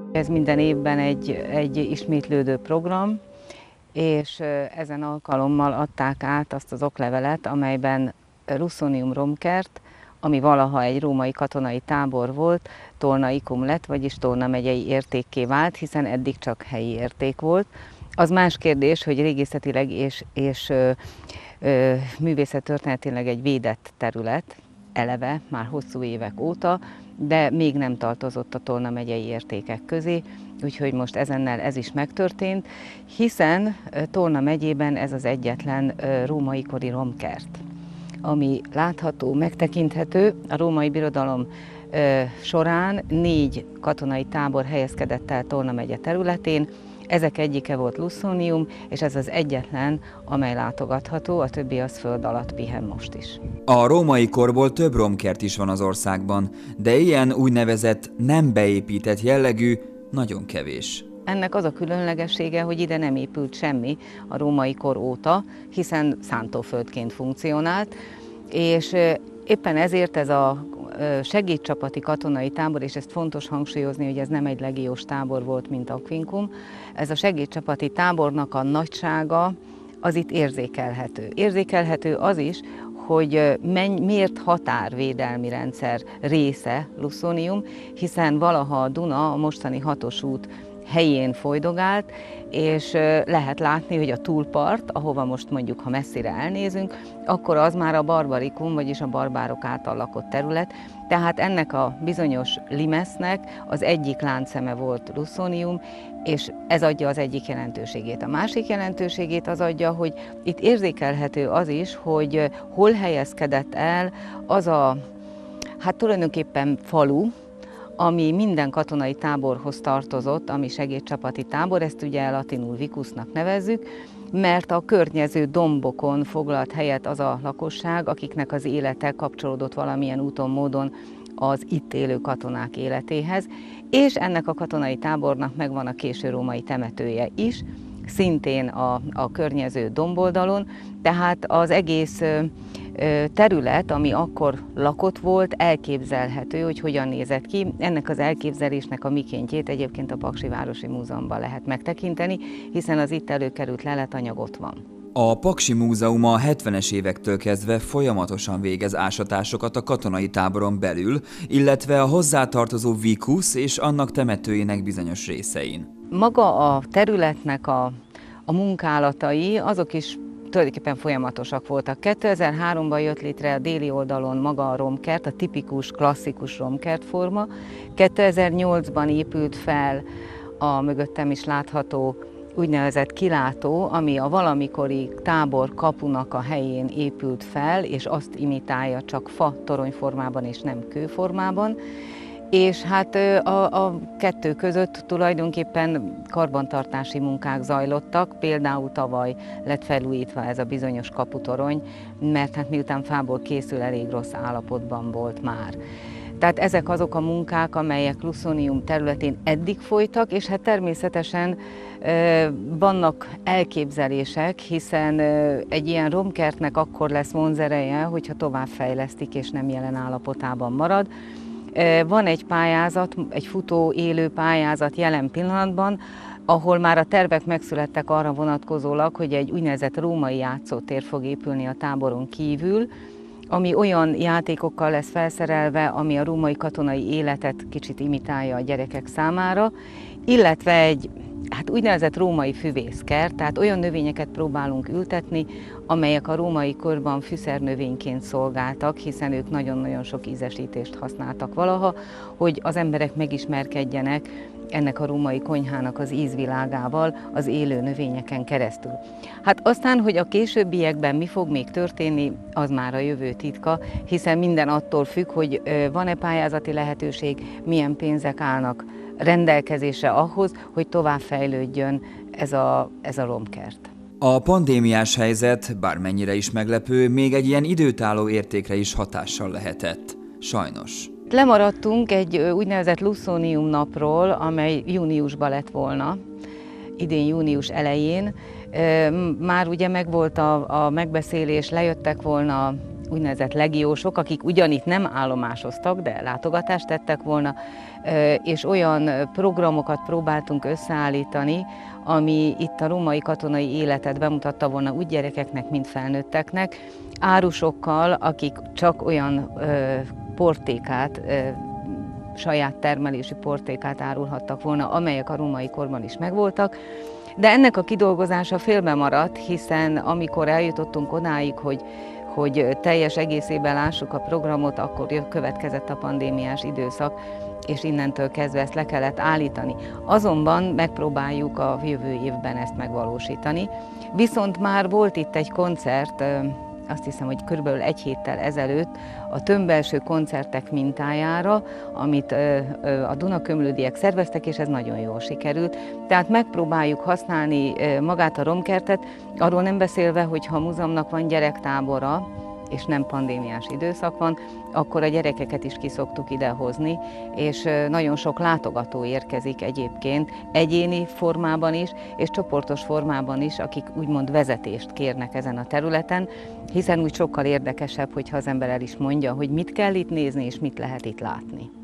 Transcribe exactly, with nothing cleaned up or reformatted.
Ez minden évben egy, egy ismétlődő program, és ezen alkalommal adták át azt az oklevelet, amelyben Lussonium romkert, ami valaha egy római katonai tábor volt, Tolnaikum lett, vagyis Tolna megyei értékké vált, hiszen eddig csak helyi érték volt. Az más kérdés, hogy régészetileg és, és ö, ö, művészettörténetileg egy védett terület, eleve már hosszú évek óta, de még nem tartozott a Tolna megyei értékek közé, úgyhogy most ezennel ez is megtörtént, hiszen Tolna megyében ez az egyetlen római kori romkert, ami látható, megtekinthető. A római birodalom során négy katonai tábor helyezkedett el Tolna megye területén, ezek egyike volt Lussonium, és ez az egyetlen, amely látogatható, a többi az föld alatt pihen most is. A római korból több romkert is van az országban, de ilyen úgynevezett nem beépített jellegű nagyon kevés. Ennek az a különlegessége, hogy ide nem épült semmi a római kor óta, hiszen szántóföldként funkcionált, és éppen ezért ez a segédcsapati katonai tábor, és ezt fontos hangsúlyozni, hogy ez nem egy legiós tábor volt, mint Aquincum, ez a segédcsapati tábornak a nagysága az itt érzékelhető. Érzékelhető az is, hogy menny, miért határvédelmi rendszer része Lussonium, hiszen valaha a Duna, a mostani hatos út helyén folydogált, és lehet látni, hogy a túlpart, ahova most mondjuk, ha messzire elnézünk, akkor az már a Barbarikum, vagyis a barbárok által lakott terület, tehát ennek a bizonyos limesznek az egyik láncszeme volt Lussonium, és ez adja az egyik jelentőségét. A másik jelentőségét az adja, hogy itt érzékelhető az is, hogy hol helyezkedett el az a, hát tulajdonképpen falu, ami minden katonai táborhoz tartozott, ami segédcsapati tábor, ezt ugye latinul vicusnak nevezzük, mert a környező dombokon foglalt helyet az a lakosság, akiknek az élete kapcsolódott valamilyen úton, módon az itt élő katonák életéhez, és ennek a katonai tábornak megvan a késő római temetője is, szintén a, a környező domboldalon, tehát az egész terület, ami akkor lakott volt, elképzelhető, hogy hogyan nézett ki. Ennek az elképzelésnek a mikéntjét egyébként a Paksi Városi Múzeumban lehet megtekinteni, hiszen az itt előkerült leletanyag ott van. A Paksi Múzeum a hetvenes évektől kezdve folyamatosan végez ásatásokat a katonai táboron belül, illetve a hozzátartozó vicus és annak temetőjének bizonyos részein. Maga a területnek a, a munkálatai, azok is tulajdonképpen folyamatosak voltak. kétezer-háromban jött létre a déli oldalon maga a romkert, a tipikus, klasszikus romkert forma. kétezer-nyolcban épült fel a mögöttem is látható úgynevezett kilátó, ami a valamikori tábor kapunak a helyén épült fel, és azt imitálja csak fa toronyformában és nem kőformában. És hát a, a kettő között tulajdonképpen karbantartási munkák zajlottak, például tavaly lett felújítva ez a bizonyos kaputorony, mert hát miután fából készül, elég rossz állapotban volt már. Tehát ezek azok a munkák, amelyek Lussonium területén eddig folytak, és hát természetesen vannak elképzelések, hiszen egy ilyen romkertnek akkor lesz vonzereje, hogyha továbbfejlesztik és nem jelen állapotában marad. Van egy pályázat, egy futó élő pályázat jelen pillanatban, ahol már a tervek megszülettek arra vonatkozólag, hogy egy úgynevezett római játszótér fog épülni a táboron kívül, ami olyan játékokkal lesz felszerelve, ami a római katonai életet kicsit imitálja a gyerekek számára, illetve egy hát úgynevezett római füvészkert, tehát olyan növényeket próbálunk ültetni, amelyek a római korban fűszernövényként szolgáltak, hiszen ők nagyon-nagyon sok ízesítést használtak valaha, hogy az emberek megismerkedjenek ennek a római konyhának az ízvilágával az élő növényeken keresztül. Hát aztán, hogy a későbbiekben mi fog még történni, az már a jövő titka, hiszen minden attól függ, hogy van-e pályázati lehetőség, milyen pénzek állnak rendelkezésre ahhoz, hogy továbbfejlődjön ez a, ez a romkert. A pandémiás helyzet, bármennyire is meglepő, még egy ilyen időtálló értékre is hatással lehetett. Sajnos. Lemaradtunk egy úgynevezett Lussonium napról, amely júniusban lett volna, idén június elején. Már ugye megvolt a, a megbeszélés, lejöttek volna úgynevezett legiósok, akik ugyanitt nem állomásoztak, de látogatást tettek volna, és olyan programokat próbáltunk összeállítani, ami itt a római katonai életet bemutatta volna úgy gyerekeknek, mint felnőtteknek, árusokkal, akik csak olyan portékát, saját termelésű portékát árulhattak volna, amelyek a római korban is megvoltak. De ennek a kidolgozása félbe maradt, hiszen amikor eljutottunk odáig, hogy, hogy teljes egészében lássuk a programot, akkor következett a pandémiás időszak, és innentől kezdve ezt le kellett állítani. Azonban megpróbáljuk a jövő évben ezt megvalósítani. Viszont már volt itt egy koncert, azt hiszem, hogy körülbelül egy héttel ezelőtt a tömbbelső koncertek mintájára, amit a Dunakömlődiek szerveztek, és ez nagyon jól sikerült. Tehát megpróbáljuk használni magát a romkertet, arról nem beszélve, hogy ha a múzeumnak van gyerektábora, és nem pandémiás időszak van, akkor a gyerekeket is ki szoktuk idehozni, és nagyon sok látogató érkezik egyébként, egyéni formában is, és csoportos formában is, akik úgymond vezetést kérnek ezen a területen, hiszen úgy sokkal érdekesebb, hogyha az ember el is mondja, hogy mit kell itt nézni, és mit lehet itt látni.